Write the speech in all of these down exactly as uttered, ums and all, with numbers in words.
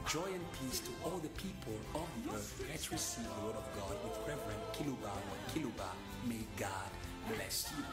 Joy and peace to all the people of the earth. Let's receive the word of God with Reverend Kiluba or Kiluba. May God bless you.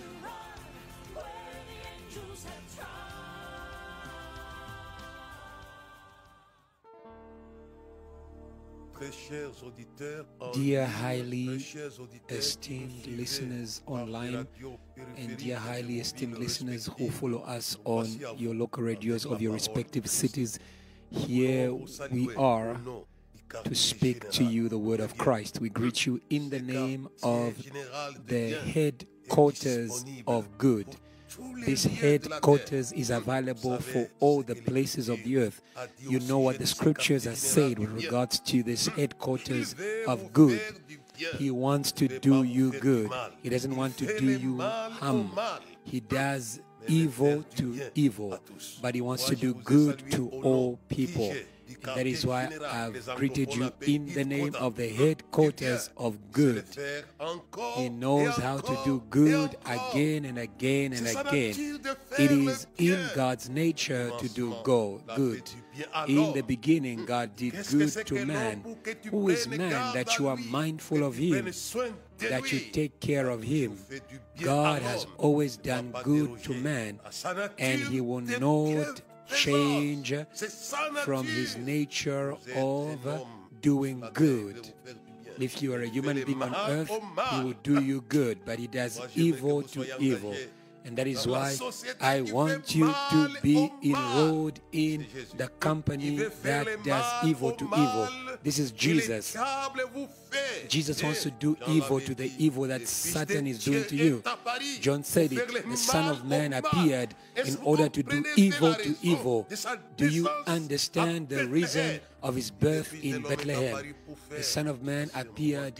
Dear highly esteemed listeners online and dear highly esteemed listeners who follow us on your local radios of your respective cities, here we are to speak to you the word of Christ. We greet you in the name of the headquarters of good. This headquarters is available for all the places of the earth. You know what the scriptures have said with regards to this headquarters of good. He wants to do you good. He doesn't want to do you harm. He does evil to evil, but he wants to do good to all people. And that is why I've greeted you in the name of the headquarters of good. He knows how to do good again and again and again. It is in God's nature to do good. In the beginning, God did good to man. Who is man that you are mindful of him, that you take care of him? God has always done good to man, and he will not change from his nature of doing good. If you are a human being on earth, he will do you good, but he does evil to evil. And that is why I want you to be enrolled in the company that does evil to evil. This is Jesus. Jesus wants to do evil to the evil that Satan is doing to you. John said it. The Son of Man appeared in order to do evil to evil. Do you understand the reason of his birth in Bethlehem? The Son of Man appeared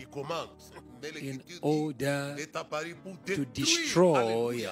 in order to destroy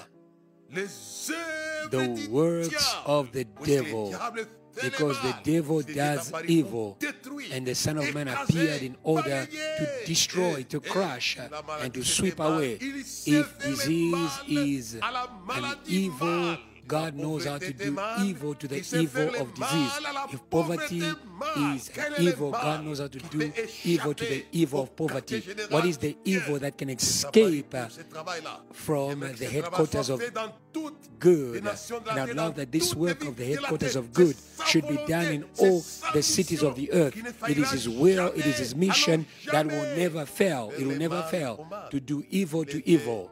the works of the devil, because the devil does evil, and the Son of Man appeared in order to destroy, to crush, and to sweep away. If disease is an evil, God knows how to do evil to the evil of disease. If poverty is evil, God knows how to do evil to the evil of poverty. What is the evil that can escape from the headquarters of good? And I love that this work of the headquarters of good should be done in all the cities of the earth. It is his will, it is his mission that will never fail. It will never fail to do evil to evil.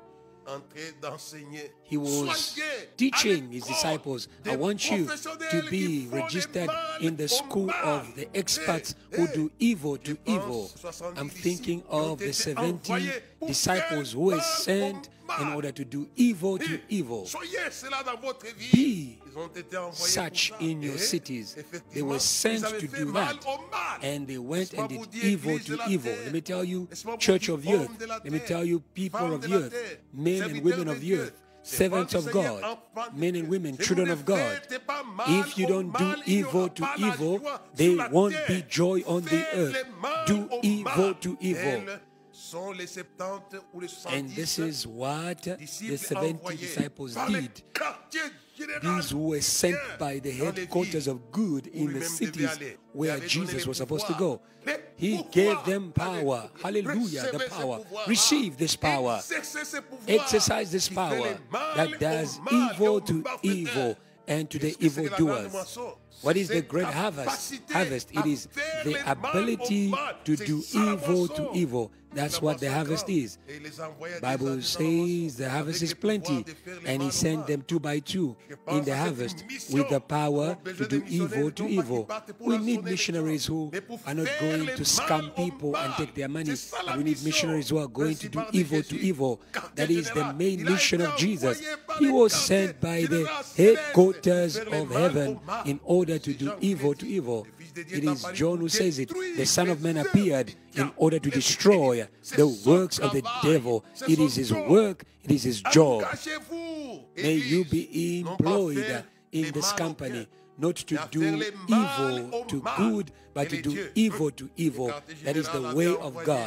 He was teaching his disciples, I want you to be registered in the school of the experts who do evil to evil. I'm thinking of the seventy disciples who were sent in order to do evil to evil. Be such in your cities. They were sent to do that, and they went and did evil to evil. Let me tell you, church of the earth, let me tell you, people of the earth, men and women of the earth, servants of God, men and women, children of God. If you don't do evil to evil, there won't be joy on the earth. Do evil to evil. And this is what the seventy disciples did. These who were sent by the headquarters of good in the cities where Jesus was supposed to go. He gave them power. Hallelujah, the power. Receive this power. Exercise this power that does evil to evil and to the evildoers. What is the great harvest? Harvest. It is the ability to do evil to evil. That's what the harvest is. Bible says the harvest is plenty, and he sent them two by two in the harvest with the power to do evil to evil. We need missionaries who are not going to scam people and take their money. We need missionaries who are going to do evil to evil. That is the main mission of Jesus. He was sent by the headquarters of heaven in order to do evil to evil. It is John who says it. The Son of Man appeared in order to destroy the works of the devil. It is his work, it is his job. May you be employed in this company, not to do evil to good, but to do evil to evil. That is the way of God.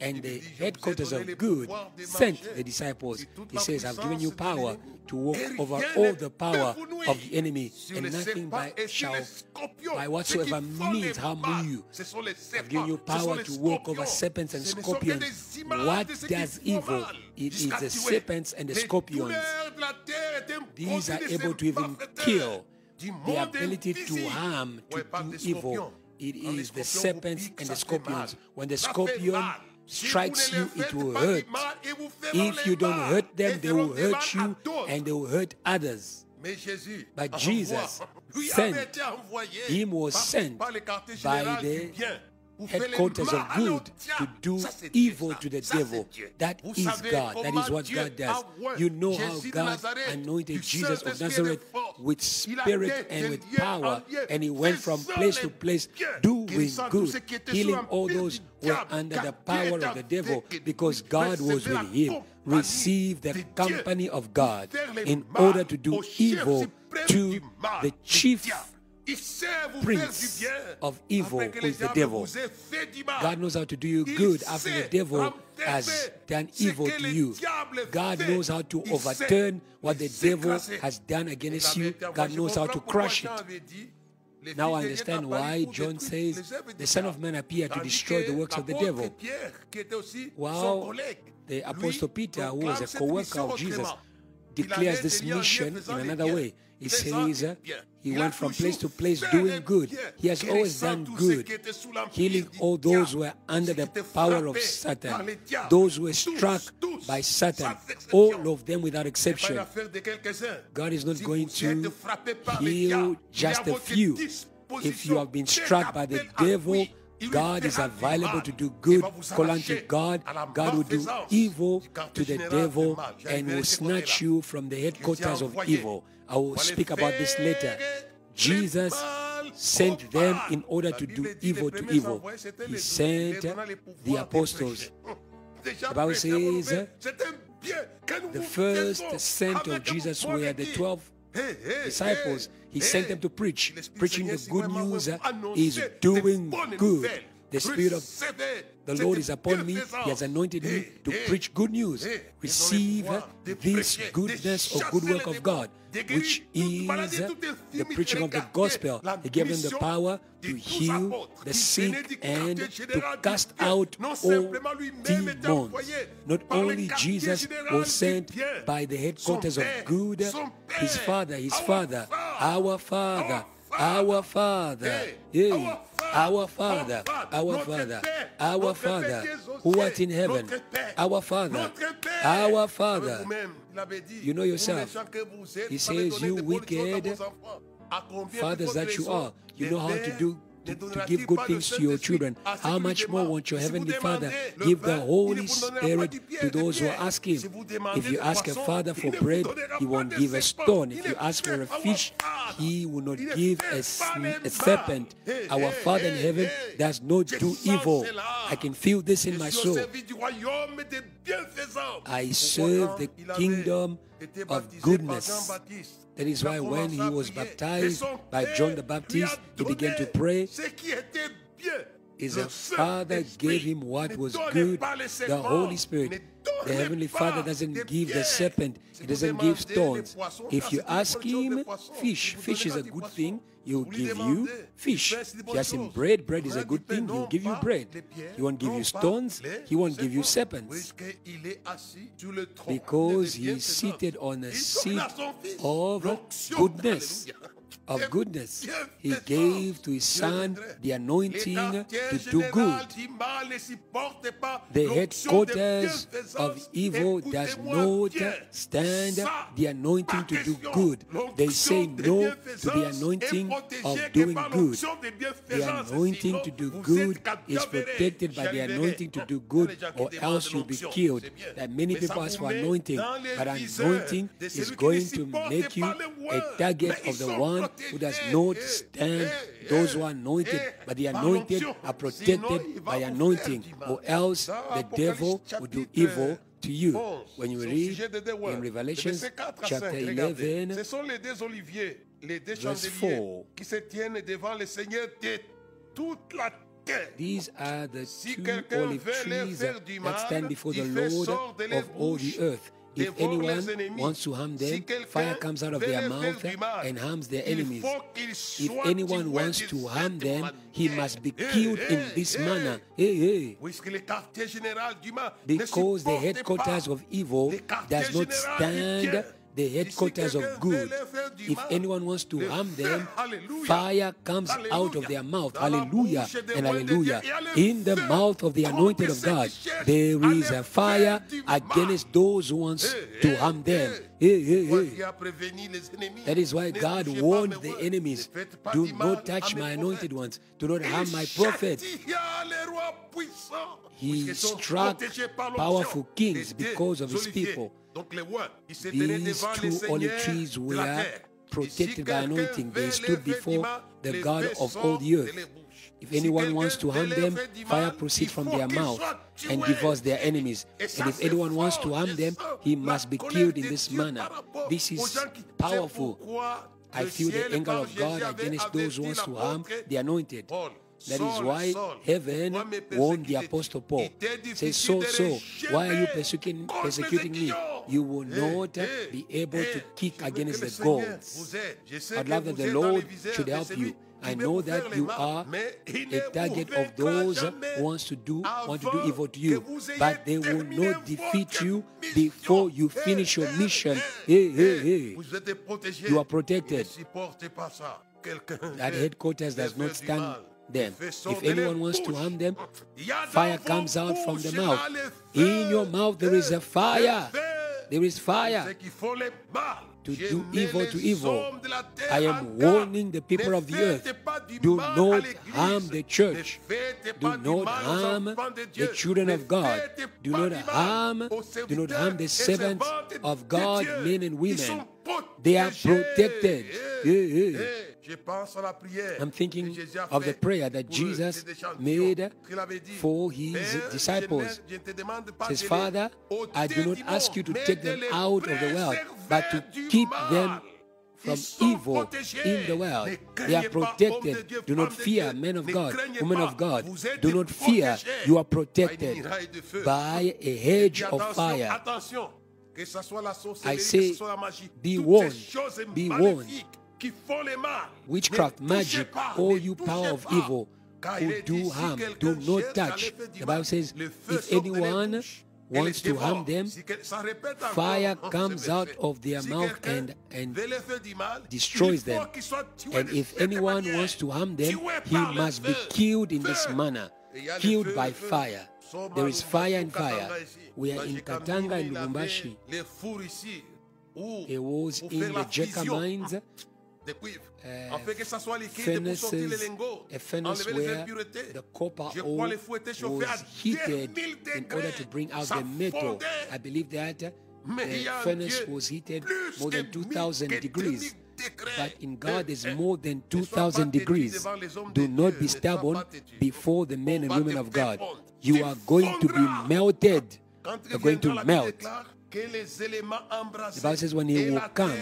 And the headquarters of good sent the disciples. He says, I've given you power to walk over all the power of the enemy, and nothing by shall, by whatsoever means, harm you. I've given you power to walk over serpents and scorpions. What does evil? It is the serpents and the scorpions. These are able to even kill. The ability to harm, to do evil. It is the serpents and the scorpions. When the scorpion strikes you, it will hurt. If you don't hurt them, they will hurt you and they will hurt others. But Jesus sent, him was sent by the headquarters of good to do evil to the devil. That is God. That is what God does. You know how God anointed Jesus of Nazareth with spirit and with power, and he went from place to place doing good, healing all those who were under the power of the devil, because God was with him. Receive the company of God in order to do evil to the chief prince of evil, who is the devil. God knows how to do you good after the devil has done evil to you. God knows how to overturn what the devil has done against you. God knows how to crush it. Now I understand why John says the Son of Man appeared to destroy the works of the devil. While the Apostle Peter, who was a co-worker of Jesus, declares this mission in another way. He says uh, he went from place to place doing good. He has always done good, healing all those who were under the power of Satan, those who were struck by Satan, all of them without exception. God is not going to heal just a few. If you have been struck by the devil, God is available to do good. Call unto God. God will do evil to the devil and will snatch you from the headquarters of evil. I will speak about this later. Jesus sent them in order to do evil to evil. He sent the apostles. The Bible says the first sent of Jesus were the twelve disciples. He sent them to preach. Preaching the good news is doing good. The Spirit of the Lord is upon me. He has anointed me to preach good news. Receive this goodness or good work of God, which is the preaching of the gospel. He gave them the power to heal the sick and to cast out all demons. Not only Jesus was sent by the headquarters of good, his Father, his Father, our Father, our Father, yeah. Our Father, our Father, our Father, who art in heaven, our Father, our Father. You know yourself. He says, you wicked fathers that you are, you know how to do To, to give good things to your children. How much more won't your Heavenly Father give the Holy Spirit to those who ask Him? If you ask a father for bread, He won't give a stone. If you ask for a fish, He will not give a, a serpent. Our Father in heaven does not do evil. I can feel this in my soul. I serve the kingdom of goodness. That is why when he was baptized by John the Baptist, he began to pray. His Father gave him what was good, the Holy Spirit. The Heavenly Father doesn't give the serpent. He doesn't give stones. If you ask him fish, fish is a good thing, he will give you fish. If you ask him bread, bread is a good thing, he will give you bread. He won't give you stones, he won't give you serpents. Because he is seated on a seat of goodness. Of goodness. He gave to his Son the anointing to do good. The headquarters of evil does not stand the anointing to do good. They say no to the anointing of doing good. The anointing to do good is protected by the anointing to do good, or else you'll be killed. That many people ask for anointing, but anointing is going to make you a target of the one who does not stand. Those who are anointed, but the anointed are protected by anointing, or else the devil will do evil to you. When you read in Revelation chapter eleven, verse four, These are the Si two quelqu'un olive veut leur trees faire du that stand mal, before the il fait Lord sort de leurs of all the bouches, earth. If dévore anyone les ennemis. wants to harm Si them, quelqu'un fire comes out of veut their leur faire mouth du mal, and harms their il enemies. faut qu'il If soit anyone tué wants de to cette harm them, he manière. must be Hey, killed in hey, this hey. manner. Hey, hey. Puisque le quartier général du mal Because the ne supporte headquarters pas of evil le quartier does not général du bien. stand the headquarters of good. If anyone wants to harm them, fire comes out of their mouth. Hallelujah and hallelujah. In the mouth of the anointed of God, there is a fire against those who wants to harm them. Hey, hey, hey. That is why God warned the enemies, do not touch my anointed ones, do not harm my prophet. He struck powerful kings because of his people. These two olive trees were protected by anointing. They stood before the God of all the earth. If anyone wants to harm them, fire proceeds from their mouth and devours their enemies. And if anyone wants to harm them, he must be killed in this manner. This is powerful. I feel the anger of God against those who want to harm the anointed. That is why heaven warned the Apostle Paul. Says, so, so, why are you persecuting, persecuting me? You will not be able to kick against the gods. I'd love that the Lord should help you. I know that you are a target of those who wants to do, want to do evil to you, but they will not defeat you before you finish your mission. Hey, hey, hey. You are protected. That headquarters does not stand them. If anyone wants to harm them, fire comes out from the mouth. In your mouth there is a fire. There is fire to do evil to evil. I am warning the people of the earth. Do not harm the church. Do not harm the children of God. Do not harm, do not harm the servants of God, men and women. They are protected. Yeah, yeah. I'm thinking of the prayer that Jesus made for his disciples. He says, Father, I do not ask you to take them out of the world, but to keep them from evil in the world. They are protected. Do not fear, men of God, women of God. Do not fear. You are protected by a hedge of fire. I say, be warned, be warned. Witchcraft, magic, all you power of evil who do harm, do not touch. The Bible says, if anyone wants to harm them, fire comes out of their mouth and, and destroys them. And if anyone wants to harm them, he must be killed in this manner, killed by fire. There is fire and fire. We are in Katanga and Lubumbashi. It was in the Jeka mines. Uh, furnaces, a furnace where the copper ore was heated in order to bring out the metal. I believe that the furnace was heated more than two thousand degrees. But in God there's more than two thousand degrees. Do not be stubborn before the men and women of God. You are going to be melted. You're going to melt. The Bible says when he will come,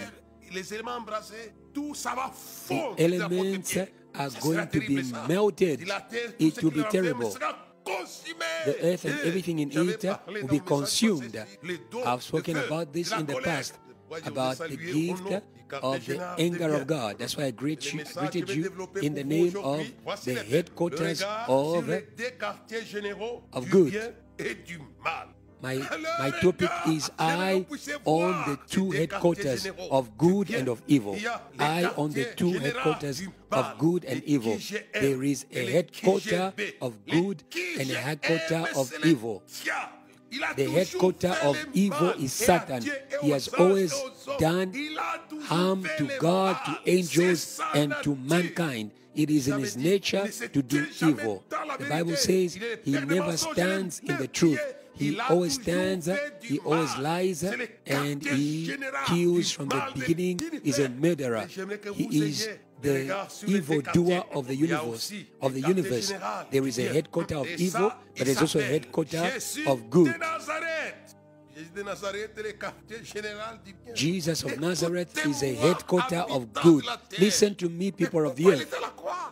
the elements are going to be melted. It will be terrible. The earth and everything in it will be consumed. I've spoken about this in the past, about the gift of the anger of God. That's why I greet you, greeted you in the name of the headquarters of, of good. My, my topic is I on the two headquarters of good and of evil. I on the two headquarters of good and evil. There is a headquarter of good and a headquarter of evil. The headquarter of evil is Satan. He has always done harm to God, to angels, and to mankind. It is in his nature to do evil. The Bible says he never stands in the truth. He always stands, he always lies, and he kills from the beginning. He's a murderer. He is the evil doer of the universe. Of the universe, there is a headquarter of evil, but there's also a headquarter of good. Jesus of Nazareth is a headquarter of good. Listen to me, people of the earth.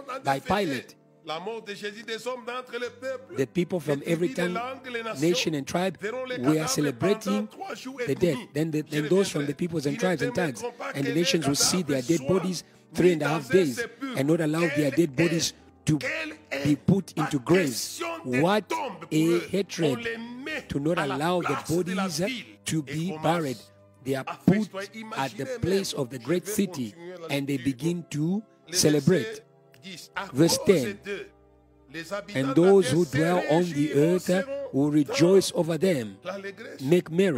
by Pilate. La mort de Jésus, des hommes d'entre les peuples, The people from les every tribus, tongue, les langues, les nations, nation, and tribe, verront les we are cadavres celebrating pendant trois jours et the dead. demi. Then, the, Je then those from reviendrai. the peoples and Ils tribes ne and tongues, permettront pas and que the les nations will see their dead cadavres bodies soient three and mis a dans half un days sépulcre. and not allow their Quelle dead bodies to Quelle est be put into la graves. question des What tombes pour a eux? On hatred les met to not à la allow the place de la bodies ville to et be commencent buried. They are à put festoyer. at the Imaginez place même, of the je great vais city continuer la and they lecture. begin to Les celebrate. versets dix. À Verse cause ten. d'eux, les habitants And de la those terre who se dwell on the réjouiront, earth seront will dans rejoice over them, l'allégresse. make merry.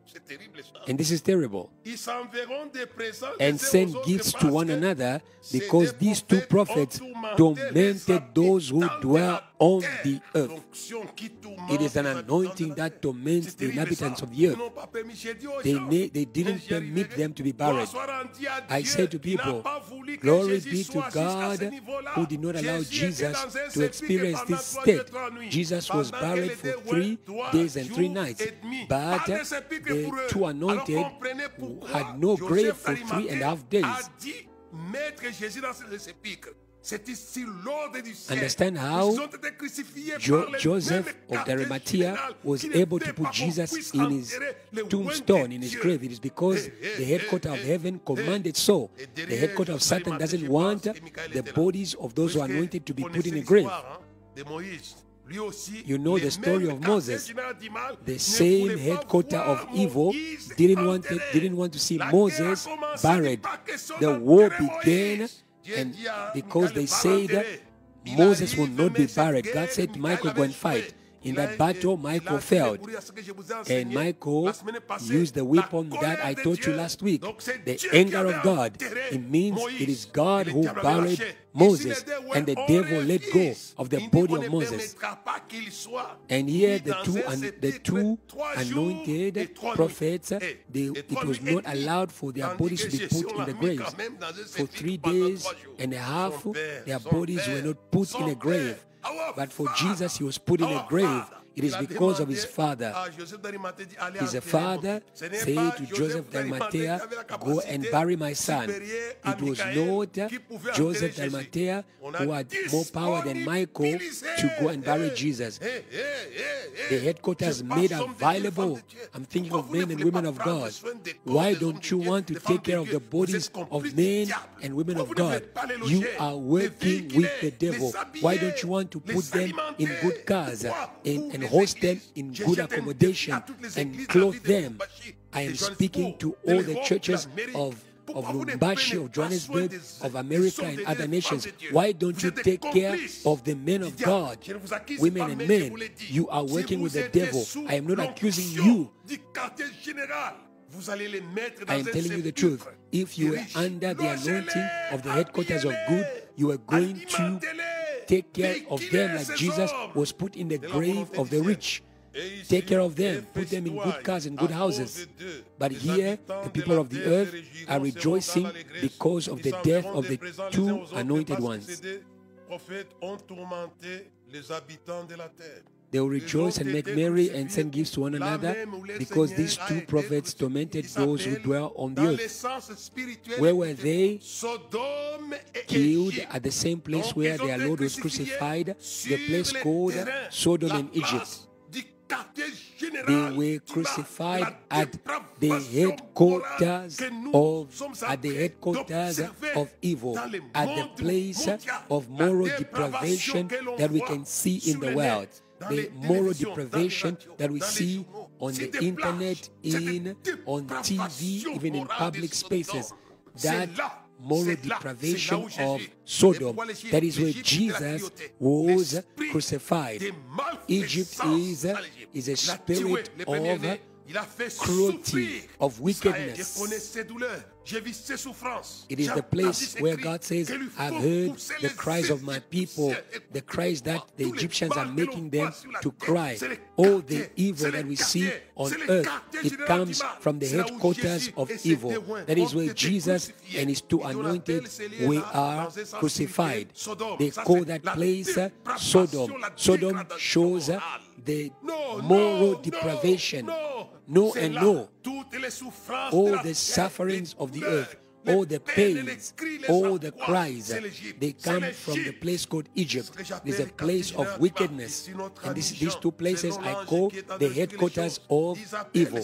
C'est terrible ça. And this is terrible. Ils s'enverront des présents les uns And send aux autres gifts to parce one que another, ces because deux these two prophètes prophets ont tormented les those who habitants de dwell la on terre. the earth. L'onction qui tourmente It is an les habitants anointing de la that terre. torments C'est the terrible inhabitants ça. of the Ils earth. n'ont pas permis, j'ai dit aux They, gens, ne- they didn't mais j'y permit arriverai. them to be Gloire buried. soit rendue à I Dieu say to qui n'a people, pas voulu que glory Jésus be to soit jusqu'à ce God niveau-là. who did not allow Jésus était Jesus dans un to sépulcre experience pendant this trois jours et state. trois nuits. Jesus was Pendant que buried les for deux three trois days and three jours nights. et demi. But Pas de sépulcre the pour eux. two Alors anointed comprenez pourquoi had no grave Joseph for three and a half d'Arimathée days. a dit mettre Jésus dans ce sépulcre. C'est ici l'ordre du ciel. Understand how Ils ont été crucifiés Jo- par les Joseph mêmes of quartiers Arimathea généraux was qui able n'étaient to put pas qu'on Jesus puisse in his enterrer le tombstone, loin in de his Dieu. grave. It is because Eh, the eh, headquarter of eh, heaven eh, commanded so. Et The derrière headquarter of Joseph Satan d'Arimathée, doesn't je want pense que Michael the était là. bodies of those who are Puisque anointed to be vous put in connaissez a grave. l'histoire, hein, de Moïse. Lui aussi, You know les the story mêmes of Moses. quartiers généraux du mal The ne same voulaient pas headquarter voir of evil Moïse didn't want, it, enterré. didn't want to see La guerre a Moses commencé, buried. dit pas question The d'enterrer war Moïse. began, Dieu and dit à because Michael, they va said l'enterrer. Il Moses will arrive, not be mais cette buried, guerre, God said, Michael Michael, go avait and fight. échoué. In Il that a- battle, il a Michael tiré failed. pour dire ce que je vous ai And enseigné Michael la semaine passée. used the La weapon colère that I de taught Dieu. you last week. Donc, c'est The Dieu qui anger avait of God. enterré It means Moïse. it is God Et le who diable avait buried lâché. Moses. Ici, les deux, And the on devil let go refuse. of the Il dit, body on of ne Moses. permettra pas qu'il soit And here mis the dans two, un an, the sépulcre two trois jours anointed et trois nuits. prophets, Et- they, et it trois was nuits et not demie. allowed for their Tandis bodies que to be Jésus, put on in l'a the mis graves. quand même dans un For sépulcre three pendant days trois jours. and a half, Son père, their son bodies père, were not put son in a père, grave. our But for father, Jesus, he was put in a our grave. father. It is Il a because of demandé his father. à Joseph d'Arimathée dit, allez His enterrer father mon fils. Ce n'est said pas to Joseph Joseph d'Arimathée qui d'Arimathea, avait la go and capacité bury my son. supérieure à It was Michael not qui pouvait Joseph enterrer Jésus. d'Arimathea On a who had dix more power than Michael to go and bury Jesus. Hey, hey, hey, The hey. headquarters Je made pense aux hommes de Dieu, available. femmes de Dieu. I'm thinking Pourquoi of vous ne men and voulez women pas of prendre God. soin des corps Why des hommes don't de you Dieu, want to des femmes take care de of Dieu? the Vous bodies êtes complices of du men diable. and women Pourquoi of vous ne God? faites pas les You loger, are les working véhiculer, with the devil. les habiller, Why don't you want to les put them in alimenter? good cars Pourquoi and, vous, and les host them églises, in je good jette un défi accommodation à toutes les and églises clothe de la ville de them? Lubumbashi, I de am Johannesburg, speaking to de all l'Europe, the churches de l'Amérique. of of Pourquoi vous ne Lubumbashi, prenez of pas soin Johannesburg, des- of des America hommes and de other Dieu, nations. femmes de Dieu? Why don't Vous you êtes des take care complices of the men du of diable. God, Je ne vous accuse women pas, and mais je men? vous l'ai dit. You are Si working vous with the êtes devil. sous I am not accusing l'onction you. du quartier général, vous allez les mettre dans I am un telling you the sépulcre truth. If you de were riches. under the Logez-les, anointing of the headquarters of habillez-les, good, you are going to alimentez-les, take care of them véhiculez like ces Jesus hommes. was put in the C'est la grave volonté of du the ciel. rich. Et ici, Take care of them, put them in good fais-toi cars and good à houses. cause d'eux. But Les here, habitants the de people la of the terre earth se réjouiront, are seront rejoicing dans l'allégresse. because of Ils the death s'enverront of des the présents les uns two aux autres, anointed parce que ones. ces deux prophètes ont tourmenté les habitants de la terre. They will rejoice and make merry and send gifts to one another because these two prophets tormented those who dwell on the earth. Where were they? Killed at the same place where their Lord was crucified, the place called Sodom and Egypt. They were crucified at the headquarters of at the headquarters of evil, at the place of moral deprivation that we can see in the world. The moral deprivation that we see on the internet, in on T V, even in public spaces. That moral deprivation of Sodom, that is where Jesus was crucified. Egypt is, is a spirit of cruelty, of wickedness. It is the place where God says, I've heard the cries of my people, the cries that the Egyptians are making them to cry. All the evil that we see on earth, it comes from the headquarters of evil. That is where Jesus and his two anointed, we are crucified. They call that place Sodom. Sodom shows the moral deprivation. No and no. All the sufferings of the earth, all the pains, all the cries, they come from the place called Egypt. It's a place of wickedness. And this, these two places I call the headquarters of evil.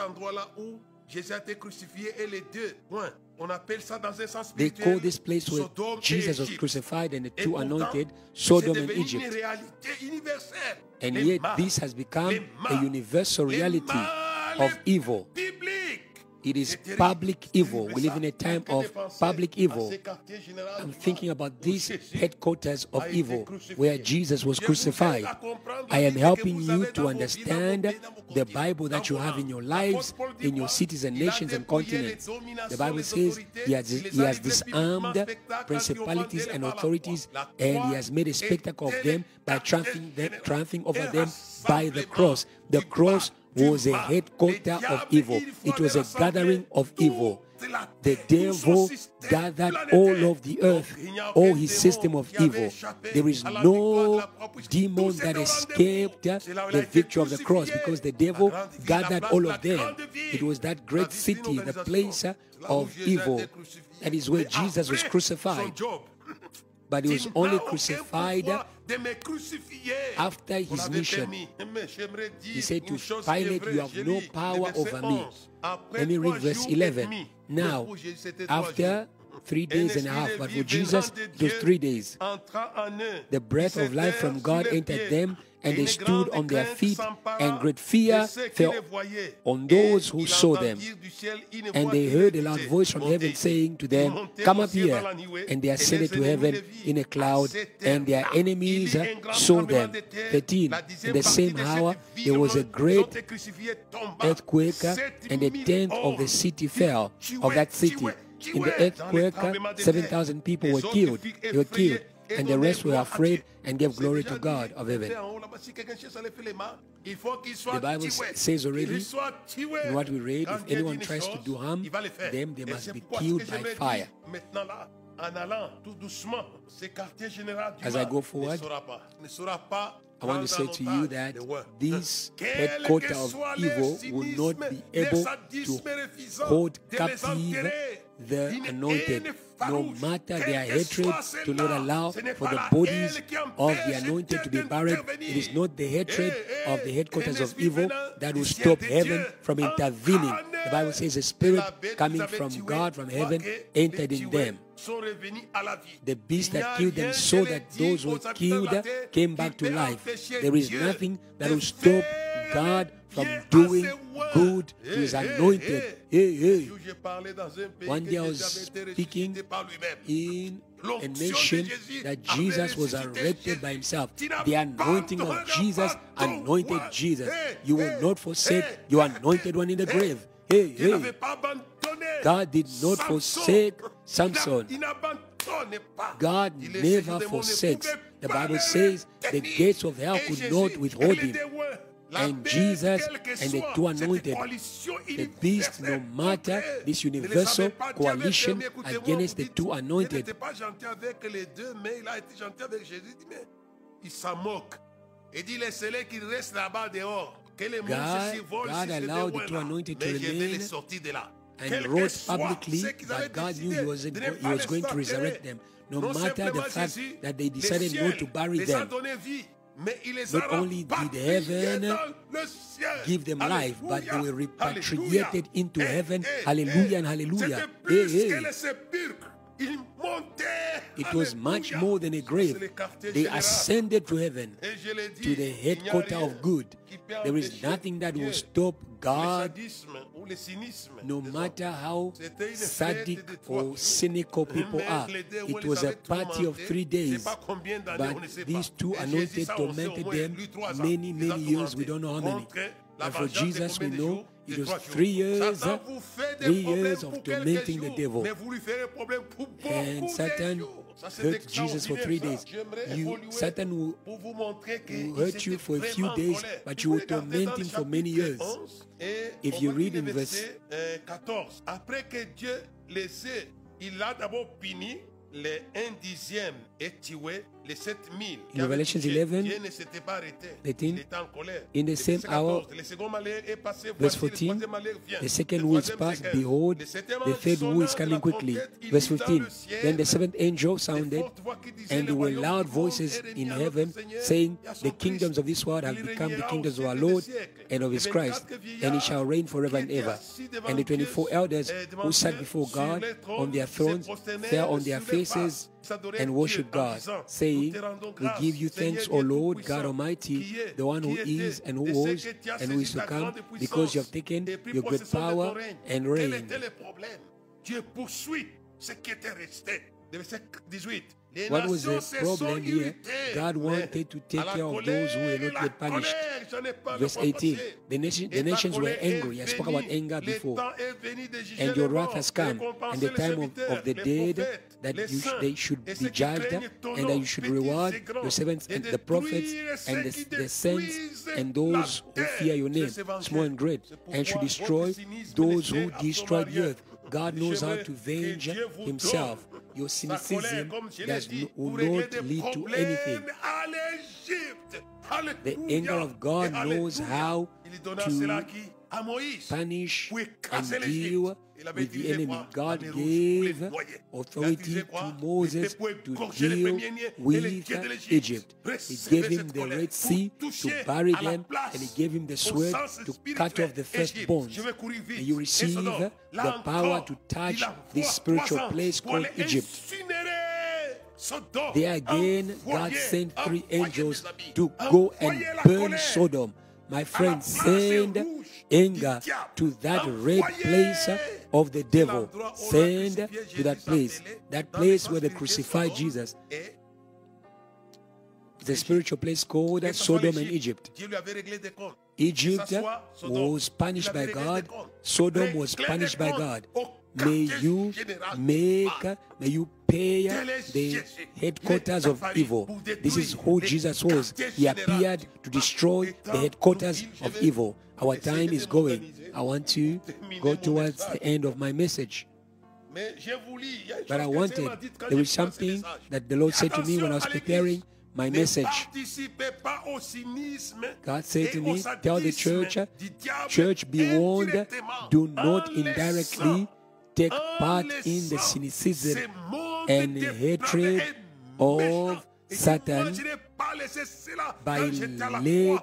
They call this place where Jesus was crucified and the two anointed, Sodom and Egypt. And yet this has become a universal reality of evil. It is public evil. We live in a time of public evil. I'm thinking about these headquarters of evil where Jesus was crucified. I am helping you to understand the Bible that you have in your lives, in your cities and nations and continents. The Bible says he has, he has disarmed principalities and authorities, and he has made a spectacle of them by triumphing, them, triumphing over them by the cross. The cross was a headquarter of evil. It was a gathering of evil. The devil gathered all of the earth, all his system of evil. There is no demon that escaped the victory of the cross, because the devil gathered all of them. It was that great city, the place of evil. That is where Jesus was crucified. But he was only crucified after his mission. He said to Pilate, "You have no power over me." Let me read verse eleven. Now, after three days and a half, but for Jesus, it was three days. The breath of life from God entered them, and they stood on their feet, and great fear fell on those who saw them. And they heard a loud voice from heaven saying to them, "Come up here." And they ascended to heaven in a cloud, and their enemies saw them. thirteen. In the same hour, there was a great earthquake, and a tenth of the city fell, of that city. In the earthquake, seven thousand people were killed. They were killed. And the rest were afraid and gave glory to God of heaven. The Bible says already, in what we read, if anyone tries to do harm, them they must be killed by fire. As I go forward, I want to say to you that this headquarter of evil will not be able to hold captive the anointed. No matter their hatred, to not allow for the bodies of the anointed to be buried. It is not the hatred of the headquarters of evil that will stop heaven from intervening. The Bible says a spirit coming from God, from heaven, entered in them. The beast that killed them saw that those who were killed came back to life. There is nothing that will stop God from doing good to his anointed. Hey, hey. One day I was speaking in a nation that Jesus was erected by himself. The anointing of Jesus anointed Jesus. You will not forsake your anointed one in the grave. Hey, hey. God did not forsake Samson. God never forsakes. The Bible says the gates of hell could not withhold him. And Jesus and the two anointed, the beast, no matter this universal coalition against the two anointed. God, God allowed the two anointed to remain and wrote publicly that God knew he was, he was going to resurrect them, no matter the fact that they decided not to bury them. Not only did heaven give them life, but they were repatriated into heaven. Hallelujah and hallelujah. Hey, hey. It was much more than a grave. They ascended to heaven, to the headquarters of good. There is nothing that will stop God, no matter how sadic or cynical people are. It was a party of three days, but these two anointed tormented them many, many years. We don't know how many. And for Jesus, we know it was three years, three years of tormenting the devil. And Satan hurt Jesus for three days. You, Satan will, will hurt you for a few days, but you will torment him for many years. If you read in verse in Revelation eleven, eighteen, in the same hour, verse fourteen, the second woe is past, behold, the third woe is coming quickly. Verse fifteen, then the seventh angel sounded, and there were loud voices in heaven, saying, the kingdoms of this world have become the kingdoms of our Lord and of his Christ, and he shall reign forever and ever. And the twenty-four elders who sat before God on their thrones fell on their faces and worship God, saying, we give you thanks, O Lord God Almighty, the one who is and who was and who is to come, because you have taken your great power and reign. What was the problem here? God wanted to take care of those who were not yet punished. Verse eighteen, the, nation, the nations were angry. I spoke about anger before. And your wrath has come, and the time of, of the dead, that you sh they should be judged, and that you should reward your servants and the prophets and the, the saints and those who fear your name, small and great, and should destroy those who destroy the earth. God knows how to avenge himself. Your cynicism does no, will not lead to anything. The anger of God knows how to punish and deal with the enemy. God gave authority to Moses to deal with Egypt. He gave him the Red Sea to bury them, and he gave him the sword to cut off the firstborns. And you receive the power to touch this spiritual place called Egypt. There again, God sent three angels to go and burn Sodom. My friend, send anger to that red place of the devil. Send to that place. That place where they crucified Jesus. The spiritual place called Sodom and Egypt. Egypt was punished by God. Sodom was punished by God. May you make, may you pay the headquarters of evil. This is who Jesus was. He appeared to destroy the headquarters of evil. Our time is going. I want to go towards the end of my message. But I wanted, there was something that the Lord said to me when I was preparing my message. God said to me, tell the church, church, be warned, do not indirectly take part in the cynicism and hatred of Satan by letting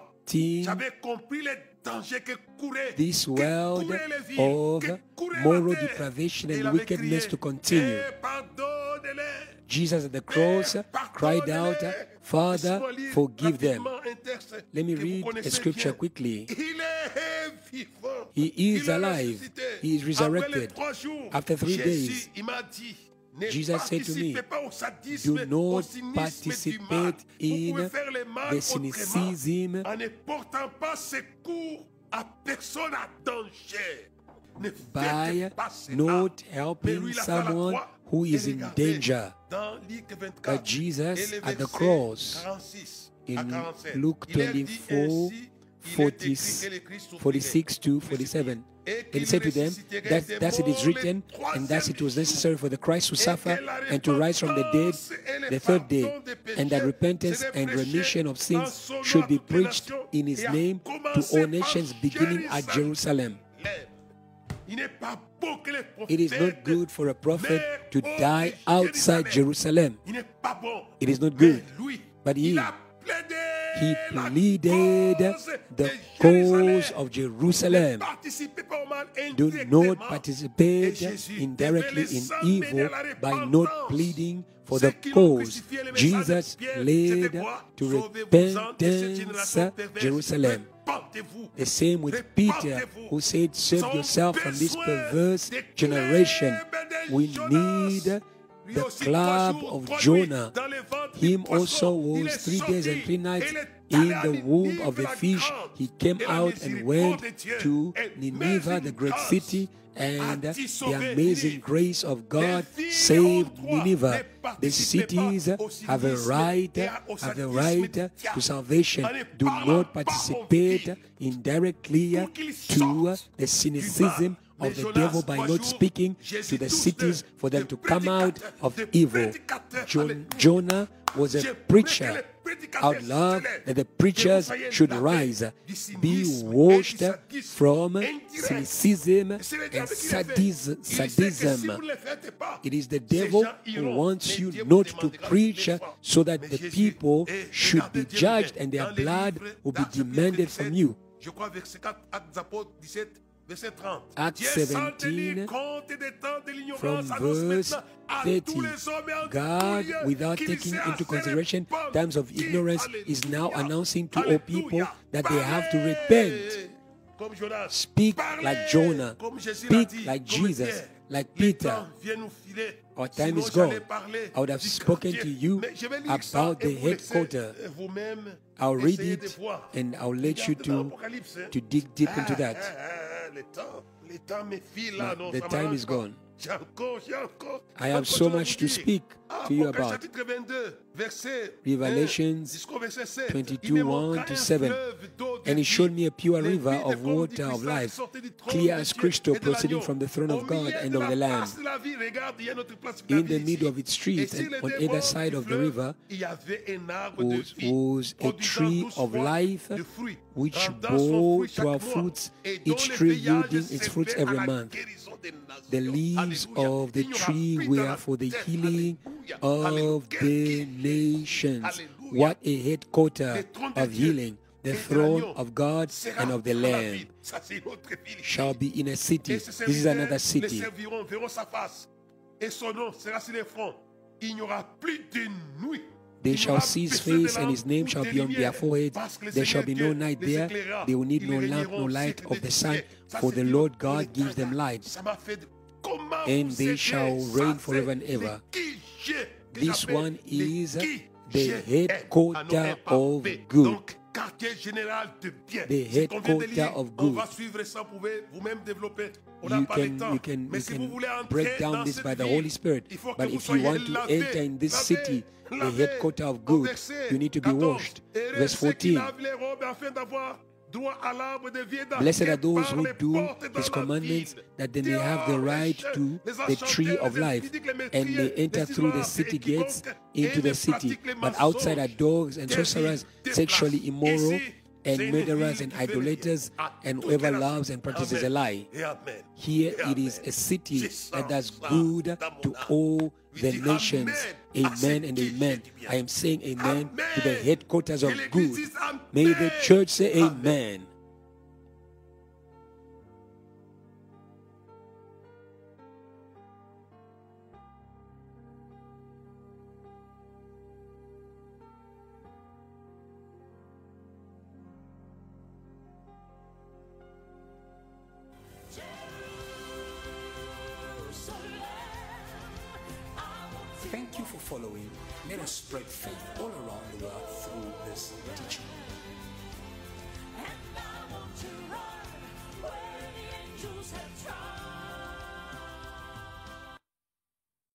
this world of moral depravation and wickedness to continue. Jesus at the cross cried out, Father, forgive them. Let me read a scripture quickly. He is alive. He is resurrected. After three days, Jesus said to me, do not participate in the cynicism by not helping someone who is in danger. But Jesus at the cross, in Luke twenty-four, forty-six to forty-seven, and he said to them, that thus it is written, and thus it was necessary for the Christ to suffer and to rise from the dead the third day, and that repentance and remission of sins should be preached in his name to all nations, beginning at Jerusalem. It is not good for a prophet to die outside Jerusalem. It is not good. But he, he pleaded the cause of Jerusalem. Do not participate indirectly in evil by not pleading for the cause. Jesus led to repentance Jerusalem. The same with Peter, who said, save yourself from this perverse generation. We need the club of Jonah. Him also was three days and three nights in the womb of the fish. He came out and went to Nineveh, the great city, and the amazing grace of God saved Nineveh. The cities have a right, have a right to salvation. Do not participate indirectly to the cynicism of the devil by not speaking to the cities for them to come out of evil. John, Jonah was a preacher. I would love that the preachers should rise, be washed from cynicism and sadism. It is the devil who wants you not to preach so that the people should be judged and their blood will be demanded from you. Acts seventeen, from verse thirty. God, without taking into consideration times of ignorance, is now announcing to all people that they have to repent. Speak like Jonah. Speak like Jesus, like Peter. Our time is gone. I would have spoken to you about the headquarters. I'll read it and I'll let you to, to dig deep into that. But the time is gone. I have so much to speak to you about. Revelations twenty-two, one to seven. And he showed me a pure river of water of life, clear as crystal, proceeding from the throne of God and of the Lamb. In the middle of its street and on either side of the river was, was a tree of life, which bore twelve fruits, each tree yielding its fruits every month. The leaves of the tree were for the healing of the nations. What a headquarter of healing! The throne of God and of the Lamb shall be in a city. This is another city. They shall see his face, and his name shall be on their forehead. There shall be no night there. They will need no lamp, no light of the sun, for the Lord God gives them light. And they shall reign forever and ever. This one is the headquarter of good. The headquarter of good. You can, you can, you can break down this by the Holy Spirit. But if you want to enter in this city, the headquarter of good, you need to be washed. Verse fourteen. Blessed are those who do his commandments, that they may have the right to the tree of life, and may enter through the city gates into the city. But outside are dogs and sorcerers, sexually immoral, and murderers and idolaters, and whoever loves and practices a lie. Here it is a city that does good to all the nations. Amen and amen. I am saying amen to the headquarters of good. May the church say amen. Thank you for following. Let us spread faith all around the world through this teaching.